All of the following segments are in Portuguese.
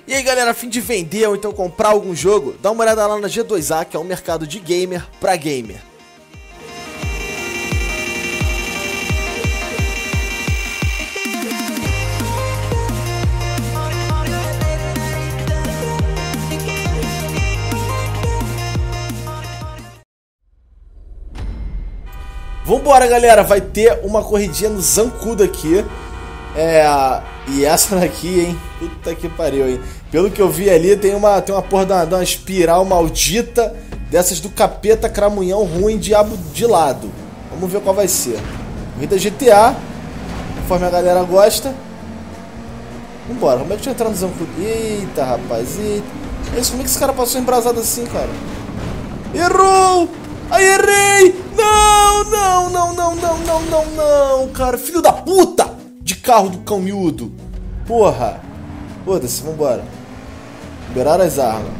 E aí galera, a fim de vender ou então comprar algum jogo, dá uma olhada lá na G2A, que é um mercado de gamer pra gamer. Vambora galera, vai ter uma corridinha no Zancudo aqui. E essa daqui, hein? Puta que pariu, hein? Pelo que eu vi ali, tem uma porra de uma espiral maldita dessas do capeta cramunhão ruim, diabo de lado. Vamos ver qual vai ser. Corrida GTA, conforme a galera gosta. Vambora, como é que deixa eu entrar no Zancudo? Eita, rapaz, eita. Como é que esse cara passou embrasado assim, cara? Errou! Ai, errei! Não, cara. Filho da puta! De carro do cão miúdo. Porra. Foda-se, vambora. Liberar as armas.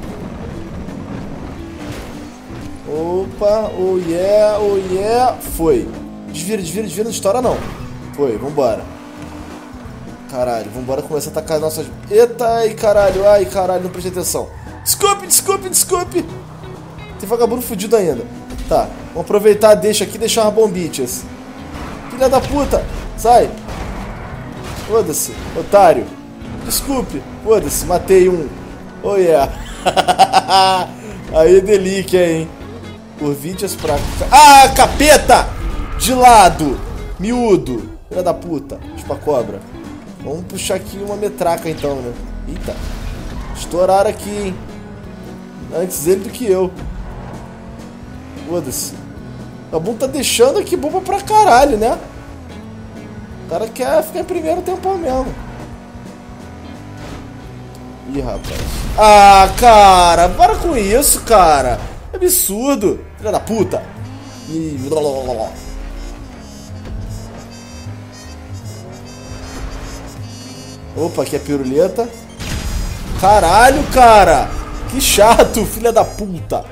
Opa, oh yeah. Foi. Desvira, não estoura não. Foi, vambora. Caralho, vambora começar a atacar as nossas... Eita, ai caralho, não prestei atenção. Desculpe. Tem vagabundo fudido ainda. Tá, vamos aproveitar, deixa aqui, deixar umas bombichas. Filha da puta, sai. Foda-se, otário. Desculpe, foda-se, matei um. Oh yeah. Aí, delícia, hein. Por 20 as pra... Ah, capeta! De lado, miúdo. Filha da puta, chupa-cobra. Vamos puxar aqui uma metraca então, né. Eita. Estouraram aqui, hein. Antes ele do que eu. Foda-se. O bom tá deixando aqui bomba pra caralho, né? O cara quer ficar em primeiro tempo mesmo. Ih, rapaz. Ah, cara, para com isso, cara. É absurdo. Filha da puta. Ih, Opa, aqui é piruleta. Caralho, cara. Que chato, filha da puta.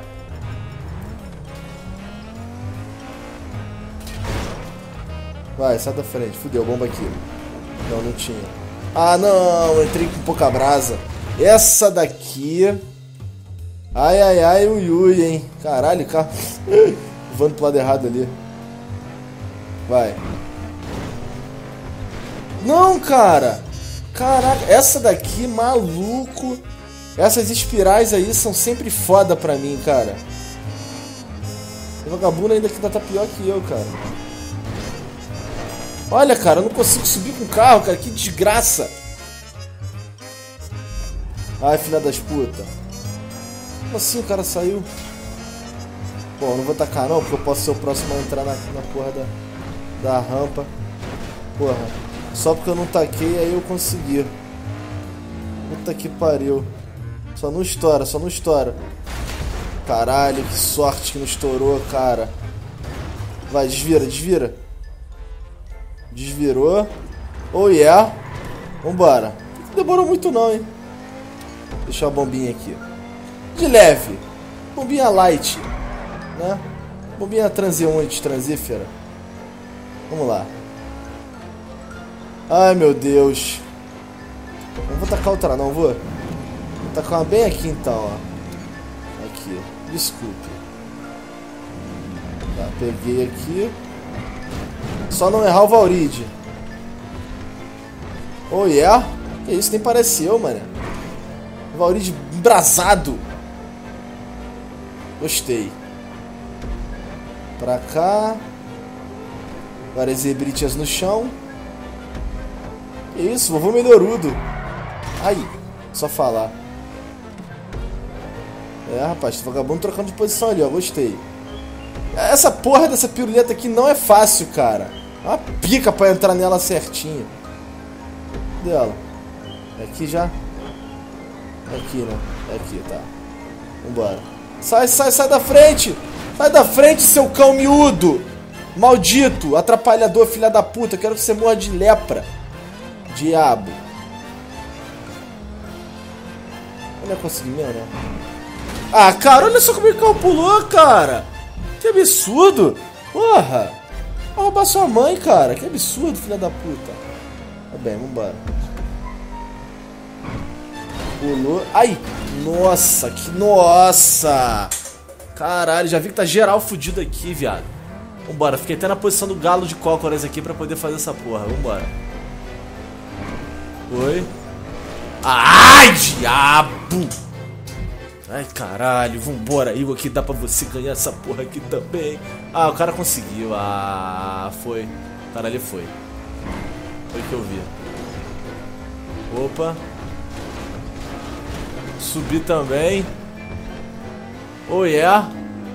Vai, sai da frente. Fudeu, bomba aqui. Não tinha. Ah, não. Entrei com pouca brasa. Essa daqui... Ai, ui, hein. Caralho, cara. Voando pro lado errado ali. Vai. Não, cara. Caraca, essa daqui, maluco. Essas espirais aí são sempre foda pra mim, cara. O vagabundo ainda que tá pior que eu, cara. Olha, cara, eu não consigo subir com o carro, cara. Que desgraça. Ai, filha das putas. Como assim o cara saiu? Bom, não vou tacar não, porque eu posso ser o próximo a entrar na porra da rampa. Porra. Só porque eu não taquei, aí eu consegui. Puta que pariu. Só não estoura. Caralho, que sorte que não estourou, cara. Vai, desvira. Desvirou. Oh yeah. Vambora. Não demorou muito não, hein. Deixar a bombinha aqui. De leve. Bombinha light, né? Bombinha transeunte, transífera. Vamos lá. Ai, meu Deus. Não vou tacar outra não, vou tacar uma bem aqui então, ó. Aqui. Desculpe. Tá, peguei aqui. Só não errar o Valride. Oh yeah. Que isso, nem pareceu, mano. O Valride embrasado. Gostei. Pra cá. Várias zebritas no chão. Que isso, vovô melhorudo. Aí, só falar. Rapaz, tem vagabundo trocando de posição ali, ó. Gostei. Essa porra dessa piruleta aqui não é fácil, cara. É uma pica pra entrar nela certinho. Cadê ela? É aqui já? É aqui, né? É aqui, tá. Vambora. Sai da frente! Sai da frente, seu cão miúdo! Maldito! Atrapalhador, filha da puta! Quero que você morra de lepra. Diabo. Eu não consegui mesmo, né? Ah, cara, olha só como é que o carro pulou, cara! Que absurdo! Porra! Vai roubar sua mãe, cara! Que absurdo, filha da puta! Tá bem, vambora. Pulou. Ai! Nossa, que... Nossa! Caralho, já vi que tá geral fudido aqui, viado. Vambora, fiquei até na posição do galo de cócoras aqui pra poder fazer essa porra. Vambora. Oi. Ai, diabo! Ai, caralho, vambora, Igor, que dá pra você ganhar essa porra aqui também. Ah, o cara conseguiu. Ah, foi. O cara ali foi. Foi o que eu vi. Opa. Subi também. Oh, yeah.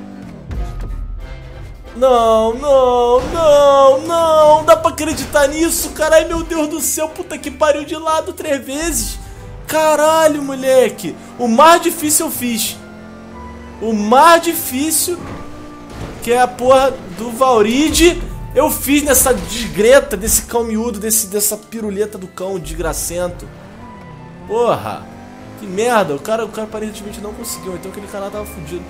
Não, não, não, não. Dá pra acreditar nisso, caralho, meu Deus do céu. Puta que pariu, de lado 3 vezes. Caralho, moleque. O mais difícil eu fiz. O mais difícil, que é a porra do Valride, eu fiz nessa desgreta, desse cão miúdo, dessa piruleta do cão desgracento. Porra. Que merda. O cara aparentemente não conseguiu. Então aquele cara tava fudido.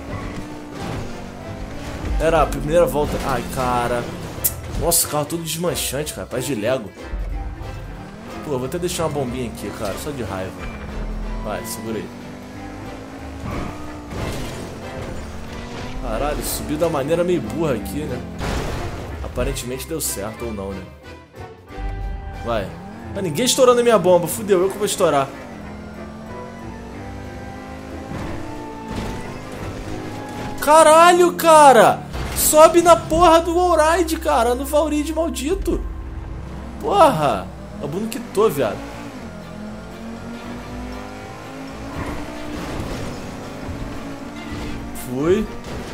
Era a primeira volta. Ai, cara. Nossa, o carro todo desmanchante, cara. Parece de Lego. Pô, vou até deixar uma bombinha aqui, cara. Só de raiva. Vai, segura aí. Caralho, subiu da maneira meio burra aqui, né? Aparentemente deu certo ou não, né? Vai. Mas ninguém estourando a minha bomba. Fudeu, eu que vou estourar. Caralho, cara! Sobe na porra do Wallride, cara. No Valride maldito. Porra. O Bruno quitou, viado. Fui.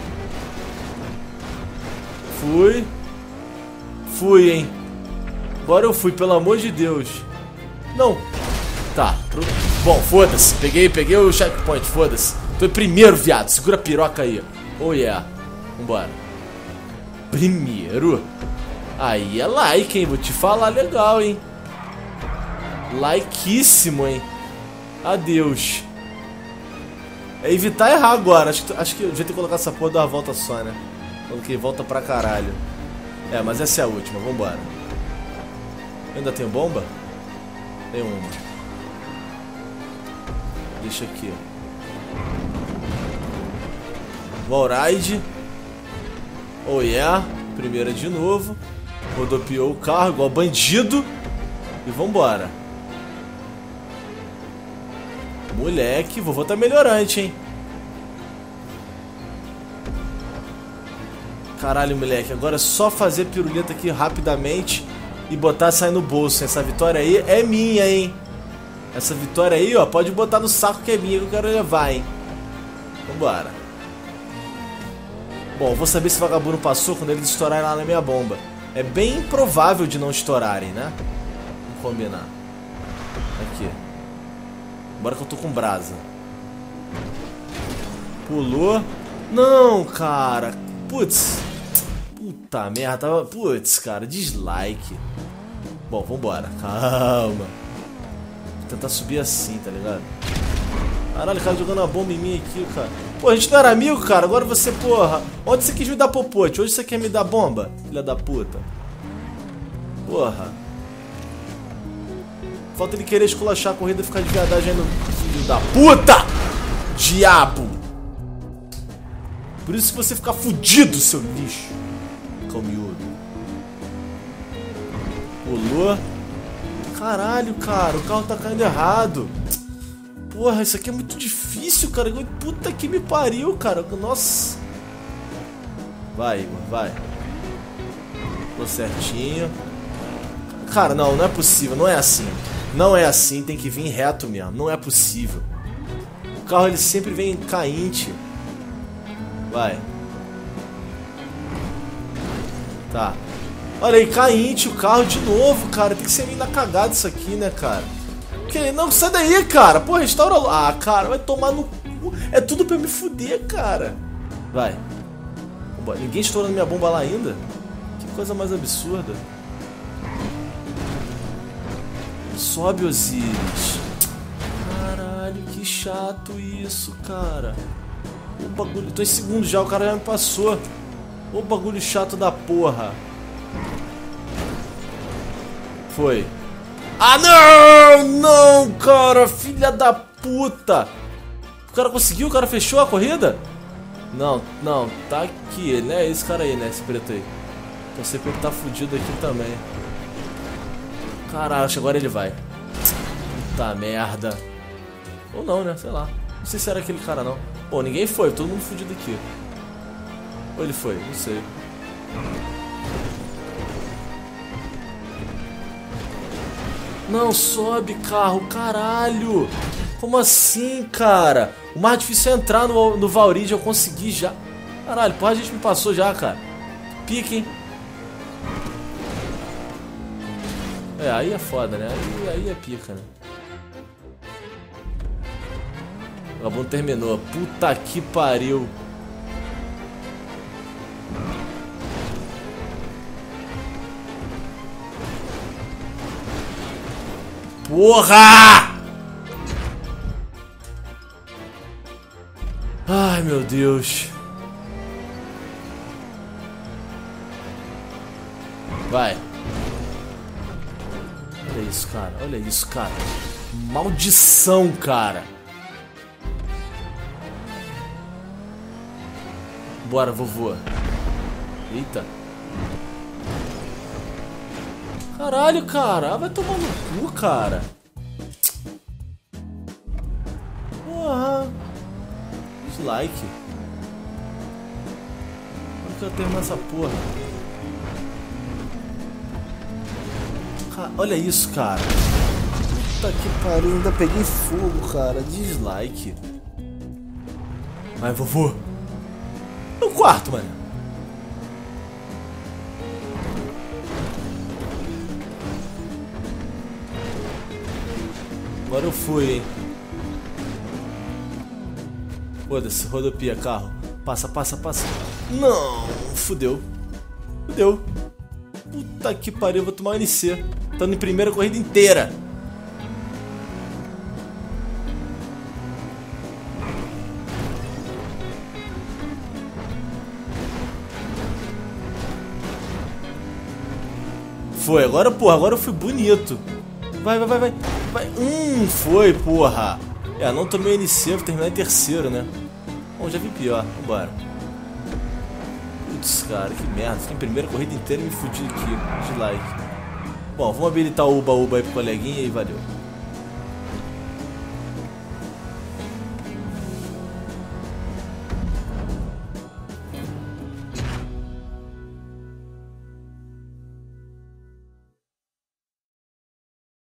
Fui. Fui, hein. Agora eu fui, pelo amor de Deus. Não. Tá. Bom, foda-se. Peguei o checkpoint, foda-se. Tô em primeiro, viado. Segura a piroca aí. Oh, yeah. Vambora. Primeiro? Aí é like, hein. Vou te falar legal, hein. Likeíssimo, hein. Adeus. É evitar errar agora. Acho que eu devia ter colocado essa porra de uma volta só, né. Coloquei volta pra caralho. É, mas essa é a última. Vambora. Eu ainda tenho bomba? Tem uma. Deixa aqui. Wallride. Oh, yeah. Primeira de novo. Rodopiou o carro igual bandido. E vambora. Moleque, vovô tá melhorante, hein. Caralho, moleque. Agora é só fazer piruleta aqui rapidamente e botar sair no bolso. Essa vitória aí é minha, hein. Essa vitória aí, ó, pode botar no saco que é minha, que eu quero levar, hein. Vambora. Bom, vou saber se o vagabundo passou quando eles estourarem lá na minha bomba. É bem improvável de não estourarem, né? Vamos combinar. Aqui. Bora que eu tô com brasa. Pulou. Não, cara. Putz. Puta merda. Tava... Putz, cara. Dislike. Bom, vambora. Calma. Vou tentar subir assim, tá ligado? Caralho, o cara jogando uma bomba em mim aqui, cara. Pô, a gente não era amigo, cara. Agora você, porra. Onde você quis me dar popote? Hoje você quer me dar bomba? Filha da puta. Porra. Falta ele querer esculachar a corrida e ficar de viadagem no filho da puta! Diabo! Por isso que você fica fudido, seu lixo. Calmiúdo. Pulou. Caralho, cara. O carro tá caindo errado. Porra, isso aqui é muito difícil, cara. Puta que me pariu, cara. Nossa. Vai, Igor, vai. Tô certinho. Cara, não é possível. Não é assim. Não é assim. Tem que vir reto mesmo. Não é possível. O carro, ele sempre vem cainte. Vai. Tá. Olha aí, cainte o carro de novo, cara. Tem que ser meio na cagada isso aqui, né, cara? Não, sai daí, cara. Pô, restaura... Ah, cara, vai tomar no cu. É tudo pra me fuder, cara. Vai. Ninguém estourando minha bomba lá ainda? Que coisa mais absurda. Sobe, Osiris. Caralho, que chato isso, cara. O bagulho... Tô em segundo já, o cara já me passou. O bagulho chato da porra. Foi. Ah, não! Não, cara! Filha da puta! O cara conseguiu? O cara fechou a corrida? Não, não, tá aqui, ele, né? Esse cara aí, né? Esse preto aí. Então sei que ele tá fudido aqui também. Caralho, acho que agora ele vai. Puta merda. Ou não, né? Sei lá. Não sei se era aquele cara, não. Pô, ninguém foi, todo mundo fudido aqui. Ou ele foi? Não sei. Não, sobe, carro, caralho. Como assim, cara? O mais difícil é entrar no Valrid, eu consegui já. Caralho, porra, a gente me passou já, cara. Pique, hein? É, aí é foda, né? Aí é pica, né? O vagabundo terminou. Puta que pariu. Porra! Ai, meu Deus. Vai. Olha isso, cara. Olha isso, cara. Maldição, cara. Bora, vovô. Eita. Caralho, cara. Vai tomar no cu, cara. Porra. Dislike. Como que eu termino essa porra? Olha isso, cara. Puta que pariu. Ainda peguei fogo, cara. Dislike. Vai, vovô. No quarto, mano. Agora eu fui, hein. Foda-se, rodopia, carro. Passa, passa, passa. Não, fudeu. Fudeu. Puta que pariu, eu vou tomar um NC. Tô em primeira corrida inteira. Foi, agora, porra, agora eu fui bonito. Vai, vai, vai, vai. Vai. Foi, porra. É, não tomei NC, vou terminar em terceiro, né? Bom, já vi pior, vambora. Putz, cara, que merda. Fiquei em primeira corrida inteira e me fudi aqui. Dislike. Bom, vamos habilitar o Uba-Uba aí pro coleguinha e valeu.